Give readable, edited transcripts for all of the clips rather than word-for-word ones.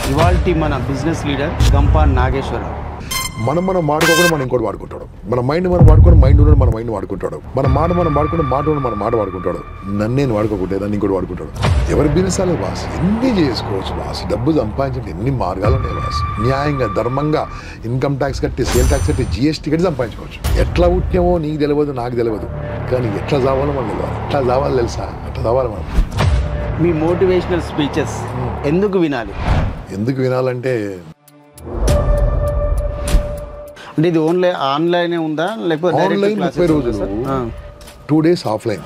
ఇవాల్టి మన business leader Gampa Nageswararao. మనం వాడుకోకుండా మనం ఇంకోటి వాడుకుంటాడు. మన మైండ్ మనం వాడుకొని మైండ్ ఉన్నాడు మన మైండ్ వాడుకుంటాడు. మన మాట మనం వాడుకుంటే మాట ఉన్న మన మాట వాడుకుంటాడు. నన్నేను వాడుకోకుంటే నన్ను ఇంకోటి వాడుకుంటాడు. ఎవరి బిజినెస్ అలా బాస్ ఎన్ని చేసుకోవచ్చు బాస్. డబ్బు సంపాదించడానికి ఎన్ని మార్గాలు ఉన్నాయి బాస్. న్యాయంగా ధర్మంగా ఇన్కమ్ ట్యాక్స్ కట్టి సేల్ ట్యాక్స్ కట్టి జిఎస్టీ కట్టి సంపాదించుకోవచ్చు. ఎట్లా పుట్టామో నీకు తెలియదు నాకు తెలియదు, కానీ ఎట్లా చావాలో మనం తెలియదు. ఎట్లా చావాలి తెలుసా? అట్లా చావాలి మనం. మీ మోటివేషనల్ స్పీచెస్ ఎందుకు వినాలి? ఎందుకు వినాలంటే అంటే ఇది ఓన్లీ ఆన్లైన్ ఉందా లేకపోతే ఆన్లైన్ 30 రోజులు 2 days ఆఫ్లైన్.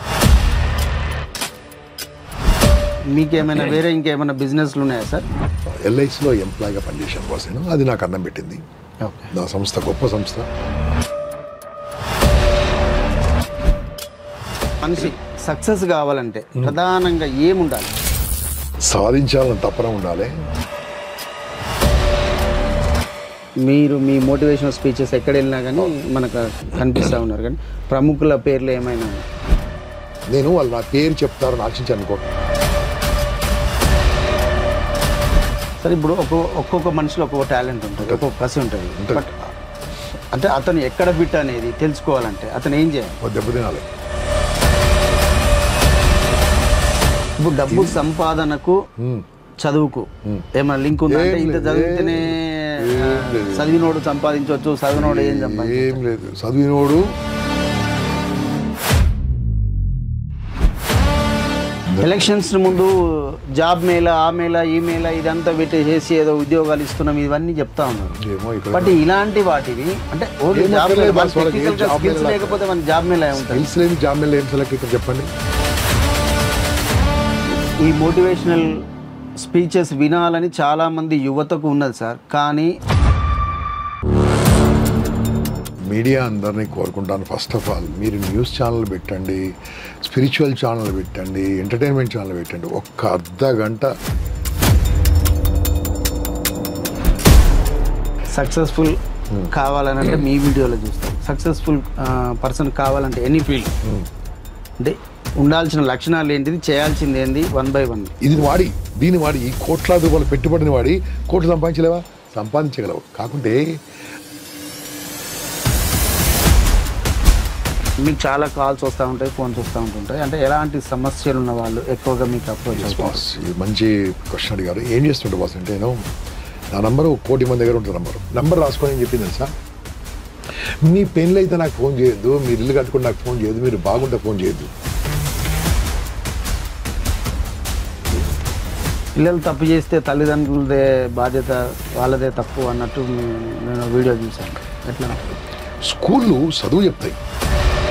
మీకేమైనా వేరే ఇంకేమైనా బిజినెస్లు ఉన్నాయా సార్? ఎల్ఐసిలో ఎంప్లాయ్గా పనిచేసాను బాస్. నేను అది నాకు అన్నం పెట్టింది. నా సంస్థ గొప్ప సంస్థ. మనిషి సక్సెస్ కావాలంటే ప్రధానంగా ఏముండాలి? సాధించాలని తపన ఉండాలి. మీరు మీ మోటివేషనల్ స్పీచెస్ ఎక్కడ వెళ్ళినా కానీ మనకు కనిపిస్తూ ఉన్నారు, కానీ ప్రముఖుల పేర్లు ఏమైనా? నేను వాళ్ళు నా పేరు చెప్తారని ఆశించి అనుకో. సరే, ఇప్పుడు ఒక్కొక్క మనిషిలో ఒక్కొక్క టాలెంట్ ఉంటుంది, ఒక్కొక్క కసి ఉంటుంది. బట్ అంటే అతను ఎక్కడ ఫిట్ అనేది తెలుసుకోవాలంటే అతను ఏం చేయాలి? దెబ్బతినాలి. ఇప్పుడు డబ్బు సంపాదనకు చదువుకు ఏమైనా లింక్ ఉందా? అంటే ఇంత చదివితేనే చదివినోడు సంపాదించవచ్చు, చదివినోడు ఏం సంపాదించవచ్చు? ఏం లేదు. చదివినోడు ఎలక్షన్స్ ముందు జాబ్ మేళా, ఆ మేళా, ఈ మేళా ఇదంతా పెట్టేసి ఏదో ఉద్యోగాలు ఇస్తున్నాం ఇవన్నీ చెప్తా ఉన్నారు. బట్ ఇలాంటి వాటివి అంటే స్కిల్స్ లేకపోతే మన జాబ్ మేళా ఉంటుంది. జాబ్ మేళా ఏం సెలెక్ట్ చెప్పండి. ఈ మోటివేషనల్ స్పీచెస్ వినాలని చాలామంది యువతకు ఉన్నది సార్, కానీ మీడియా అందరినీ కోరుకుంటాను. ఫస్ట్ ఆఫ్ ఆల్ మీరు న్యూస్ ఛానల్ పెట్టండి, స్పిరిచువల్ ఛానల్ పెట్టండి, ఎంటర్టైన్మెంట్ ఛానల్ పెట్టండి. ఒక్క అర్ధ గంట సక్సెస్ఫుల్ కావాలనంటే మీ వీడియోలో చూస్తాం. సక్సెస్ఫుల్ పర్సన్ కావాలంటే ఎనీ ఫీల్డ్ అంటే ఉండాల్సిన లక్షణాలు ఏంటిది, చేయాల్సింది ఏంది, 1 by 1. దీన్ని వాడి ఈ కోట్లాది రూపాయలు పెట్టుబడిని వాడి కోట్లు సంపాదించలేవా? సంపాదించగలవు. కాకుంటే మీకు చాలా కాల్స్ వస్తూ ఉంటాయి, ఫోన్స్ వస్తూ ఉంటుంటాయి. అంటే ఎలాంటి సమస్యలు ఉన్న వాళ్ళు ఎక్కువగా మీకు అప్రోచ్? బాస్ మంచి క్వశ్చన్ అడిగారు. ఏం చేస్తుంటే బాస్ అంటే నేను నా నంబరు 1 కోటి మంది దగ్గర ఉంటుంది. నంబర్ రాసుకొని ఏం చెప్పింది తెలుసా? మీ పెళ్ళి అయితే నాకు ఫోన్ చేయొద్దు, మీరు ఇల్లు కట్టుకుని నాకు ఫోన్ చేయొద్దు, మీరు బాగుంటే ఫోన్ చేయొద్దు. పిల్లలు తప్పు చేస్తే తల్లిదండ్రులదే బాధ్యత, వాళ్ళదే తప్పు అన్నట్టు నేను వీడియో చూశాను. ఎట్లా? స్కూళ్ళు చదువు చెప్తాయి,